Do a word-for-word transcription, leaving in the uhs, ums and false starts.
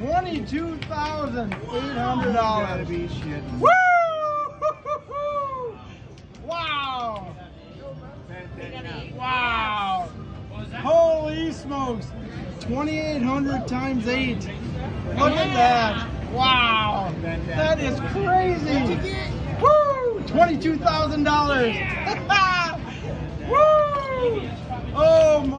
twenty-two thousand eight hundred dollars. Woo! Wow! Wow! Holy smokes! twenty-eight hundred times eight. Look at that! Wow! That is crazy! Woo! twenty-two thousand dollars! Woo! Oh my!